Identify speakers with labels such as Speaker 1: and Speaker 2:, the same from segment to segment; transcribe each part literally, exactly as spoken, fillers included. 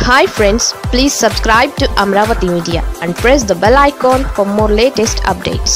Speaker 1: Hi friends, please subscribe to Amaravathi Media and press the bell icon for more latest updates.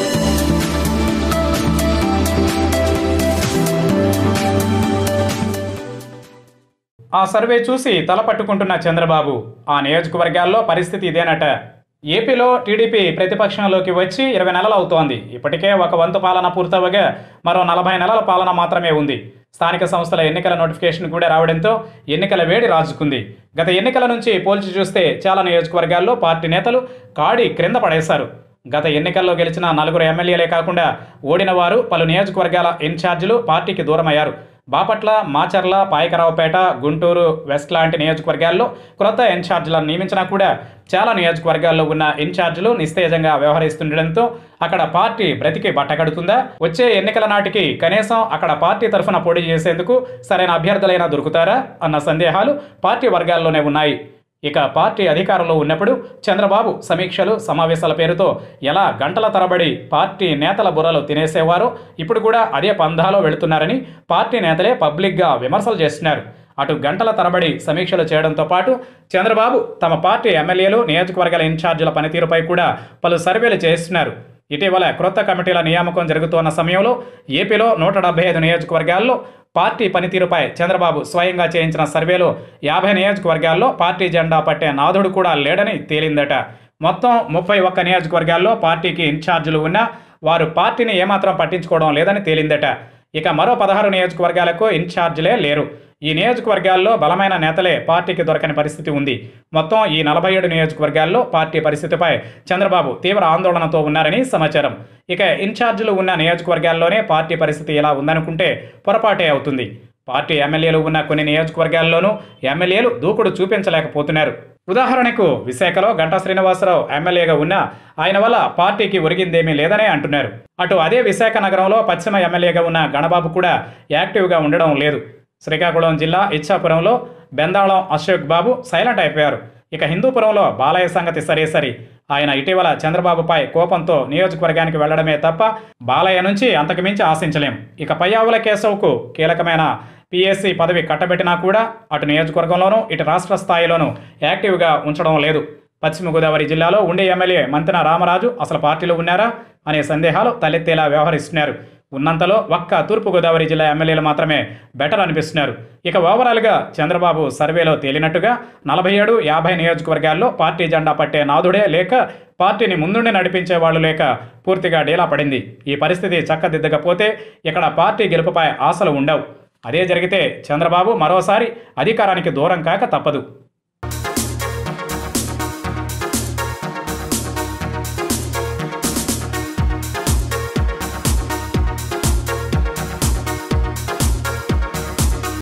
Speaker 2: ఆ survey చూసి తలపట్టుకుంటున్న చంద్రబాబు ఆ నియోజకవర్గాల్లో పరిస్థితి ఇదేనట. ఏపీలో టీడీపీ ప్రతిపక్షంలోకి వచ్చి ఇరవై నెలలు అవుతోంది. ఇప్పటికే ఒక వంతు పాలన పూర్తవగా మరో నలభై నెలల పాలన మాత్రమే ఉంది. స్థానిక సంస్థల ఎన్నికల నోటిఫికేషన్ కూడా రావడంతో ఎన్నికల వేడి రాజుకుంది. గత ఎన్నికల నుంచి పోల్చి చూస్తే చాలా నియోజకవర్గాల్లో పార్టీ నేతలు కాడి క్రింద పడేశారు. గత ఎన్నికల్లో గెలిచిన నలుగురు ఎమ్మెల్యేలే కాకుండా ఓడిన వారు పలు నియోజకవర్గాల ఇన్ఛార్జీలు పార్టీకి దూరమయ్యారు. బాపట్ల, మాచర్ల, పాయకరావుపేట, గుంటూరు వెస్ట్ లాంటి నియోజకవర్గాల్లో క్రొత్త ఇన్ఛార్జీలను నియమించినా కూడా చాలా నియోజకవర్గాల్లో ఉన్న ఇన్ఛార్జీలు నిస్తేజంగా వ్యవహరిస్తుండటంతో అక్కడ పార్టీ బ్రతికి బట్టకడుతుందా? వచ్చే ఎన్నికల నాటికి కనీసం అక్కడ పార్టీ తరఫున పోటీ చేసేందుకు సరైన అభ్యర్థులైనా దొరుకుతారా అన్న సందేహాలు పార్టీ వర్గాల్లోనే ఉన్నాయి. ఇక పార్టీ అధికారంలో ఉన్నప్పుడు చంద్రబాబు సమీక్షలు, సమావేశాల పేరుతో ఎలా గంటల తరబడి పార్టీ నేతల బుర్రలు తినేసేవారో ఇప్పుడు కూడా అదే పందాలో వెళుతున్నారని పార్టీ నేతలే పబ్లిక్గా విమర్శలు చేస్తున్నారు. అటు గంటల తరబడి సమీక్షలు చేయడంతో పాటు చంద్రబాబు తమ పార్టీ ఎమ్మెల్యేలు, నియోజకవర్గాల ఇన్ఛార్జీల పనితీరుపై కూడా పలు సర్వేలు చేస్తున్నారు. ఇటీవల క్రొత్త కమిటీల నియామకం జరుగుతున్న సమయంలో ఏపీలో నూట డెబ్బై ఐదు నియోజకవర్గాల్లో పార్టీ పనితీరుపై చంద్రబాబు స్వయంగా చేయించిన సర్వేలో యాభై నియోజకవర్గాల్లో పార్టీ జెండా పట్టే నాథుడు కూడా లేడని తేలిందట. మొత్తం ముప్పై ఒక్క నియోజకవర్గాల్లో పార్టీకి ఇన్ఛార్జీలు ఉన్నా వారు పార్టీని ఏమాత్రం పట్టించుకోవడం లేదని తేలిందట. ఇక మరో పదహారు నియోజకవర్గాలకు ఇన్ఛార్జీలే లేరు. ఈ నియోజకవర్గాల్లో బలమైన నేతలే పార్టీకి దొరకని పరిస్థితి ఉంది. మొత్తం ఈ నలభై ఏడు నియోజకవర్గాల్లో పార్టీ పరిస్థితిపై చంద్రబాబు తీవ్ర ఆందోళనతో ఉన్నారని సమాచారం. ఇక ఇన్ఛార్జీలు ఉన్న నియోజకవర్గాల్లోనే పార్టీ పరిస్థితి ఎలా ఉందనుకుంటే పొరపాటే అవుతుంది. పార్టీ ఎమ్మెల్యేలు ఉన్న కొన్ని నియోజకవర్గాల్లోనూ ఎమ్మెల్యేలు దూకుడు చూపించలేకపోతున్నారు. ఉదాహరణకు విశాఖలో గంటా శ్రీనివాసరావు ఎమ్మెల్యేగా ఉన్న ఆయన వల్ల పార్టీకి ఒరిగిందేమీ లేదనే అంటున్నారు. అటు అదే విశాఖ నగరంలో పశ్చిమ ఎమ్మెల్యేగా ఉన్న గణబాబు కూడా యాక్టివ్గా ఉండడం లేదు. శ్రీకాకుళం జిల్లా ఇచ్చాపురంలో బెందాళం అశోక్ బాబు సైలెంట్ అయిపోయారు. ఇక హిందూపురంలో బాలయ్య సంగతి సరే సరి. ఆయన ఇటీవల చంద్రబాబుపై కోపంతో నియోజకవర్గానికి వెళ్లడమే తప్ప బాలయ్య నుంచి అంతకుమించి ఆశించలేం. ఇక పయ్యావుల కేశవ్కు కీలకమైన పిఎస్సి పదవి కట్టబెట్టినా కూడా అటు నియోజకవర్గంలోనూ ఇటు రాష్ట్ర స్థాయిలోనూ యాక్టివ్గా ఉంచడం లేదు. పశ్చిమ గోదావరి జిల్లాలో ఉండే ఎమ్మెల్యే మంతెన రామరాజు అసలు పార్టీలో ఉన్నారా అనే సందేహాలు తలెత్తేలా వ్యవహరిస్తున్నారు. ఉన్నంతలో ఒక్క తూర్పుగోదావరి జిల్లా ఎమ్మెల్యేలు మాత్రమే బెటర్ అనిపిస్తున్నారు. ఇక ఓవరాల్గా చంద్రబాబు సర్వేలో తేలినట్టుగా నలభై ఏడు యాభై నియోజకవర్గాల్లో పార్టీ జెండా పట్టే నాదుడే లేక పార్టీని ముందుండి నడిపించే వాళ్ళు లేక పూర్తిగా డీలా పడింది. ఈ పరిస్థితి చక్కదిద్దకపోతే ఇక్కడ పార్టీ గెలుపుపై ఆశలు ఉండవు. అదే జరిగితే చంద్రబాబు మరోసారి అధికారానికి దూరం కాక తప్పదు.